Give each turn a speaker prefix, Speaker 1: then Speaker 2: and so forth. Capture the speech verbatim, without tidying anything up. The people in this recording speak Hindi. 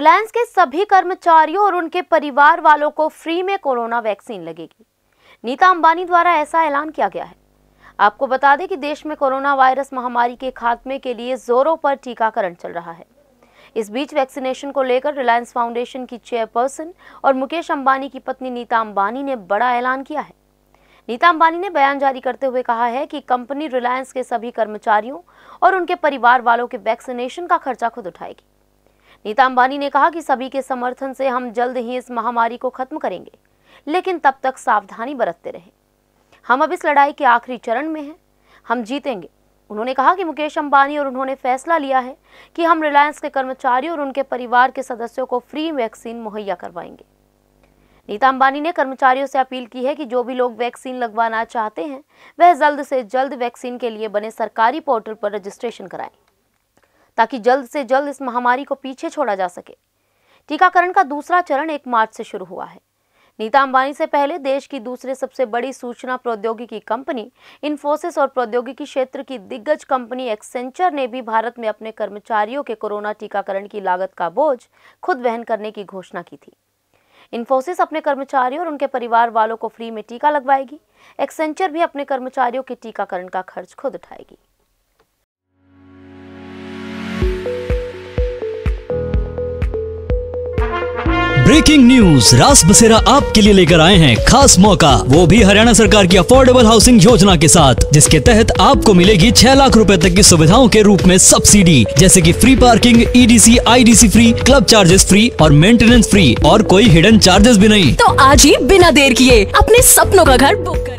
Speaker 1: रिलायंस के सभी कर्मचारियों और उनके परिवार वालों को फ्री में कोरोना वैक्सीन लगेगी। नीता अंबानी द्वारा ऐसा ऐलान किया गया है। आपको बता दें कि देश में कोरोना वायरस महामारी के खात्मे के लिए जोरों पर टीकाकरण चल रहा है। इस बीच वैक्सीनेशन को लेकर रिलायंस फाउंडेशन की चेयरपर्सन और मुकेश अंबानी की पत्नी नीता अंबानी ने बड़ा ऐलान किया है। नीता अंबानी ने बयान जारी करते हुए कहा है कि कंपनी रिलायंस के सभी कर्मचारियों और उनके परिवार वालों के वैक्सीनेशन का खर्चा खुद उठाएगी। नीता अंबानी ने कहा कि सभी के समर्थन से हम जल्द ही इस महामारी को खत्म करेंगे, लेकिन तब तक सावधानी बरतते रहें। हम अब इस लड़ाई के आखिरी चरण में हैं, हम जीतेंगे। उन्होंने कहा कि मुकेश अंबानी और उन्होंने फैसला लिया है कि हम रिलायंस के कर्मचारियों और उनके परिवार के सदस्यों को फ्री वैक्सीन मुहैया करवाएंगे। नीता अंबानी ने कर्मचारियों से अपील की है कि जो भी लोग वैक्सीन लगवाना चाहते हैं वह जल्द से जल्द वैक्सीन के लिए बने सरकारी पोर्टल पर रजिस्ट्रेशन कराएं, ताकि जल्द से जल्द इस महामारी को पीछे छोड़ा जा सके। टीकाकरण का दूसरा चरण एक मार्च से शुरू हुआ है। नीता अंबानी से पहले देश की दूसरे सबसे बड़ी सूचना प्रौद्योगिकी कंपनी इन्फोसिस और प्रौद्योगिकी क्षेत्र की दिग्गज कंपनी एक्सेंचर ने भी भारत में अपने कर्मचारियों के कोरोना टीकाकरण की लागत का बोझ खुद वहन करने की घोषणा की थी। इन्फोसिस अपने कर्मचारियों और उनके परिवार वालों को फ्री में टीका लगवाएगी। एक्सेंचर भी अपने कर्मचारियों के टीकाकरण का खर्च खुद उठाएगी।
Speaker 2: ब्रेकिंग न्यूज, रास बसेरा आपके लिए लेकर आए हैं खास मौका, वो भी हरियाणा सरकार की अफोर्डेबल हाउसिंग योजना के साथ, जिसके तहत आपको मिलेगी छह लाख रुपए तक की सुविधाओं के रूप में सब्सिडी, जैसे कि free parking, EDC, IDC free, club charges free और मेंटेनेंस फ्री, और कोई हिडन चार्जेस भी नहीं।
Speaker 3: तो आज ही बिना देर किए अपने सपनों का घर बुक